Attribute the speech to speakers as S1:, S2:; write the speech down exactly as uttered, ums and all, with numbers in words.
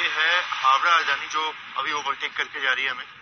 S1: है हावड़ा राजधानी जो अभी ओवरटेक करके जा रही है हमें।